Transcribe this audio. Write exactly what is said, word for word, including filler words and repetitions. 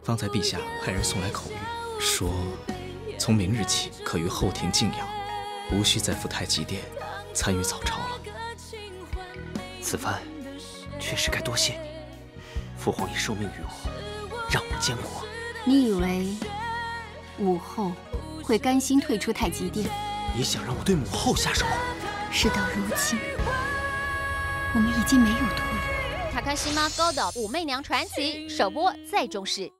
方才陛下派人送来口谕，说从明日起可于后庭静养，无需再赴太极殿参与早朝了。 此番确实该多谢你，父皇已受命于我，让我监国。 你以为武后会甘心退出太极殿？ 你想让我对母后下手？ 事到如今，我们已经没有退路。 卡卡西妈高岛武媚娘传奇首播在中视。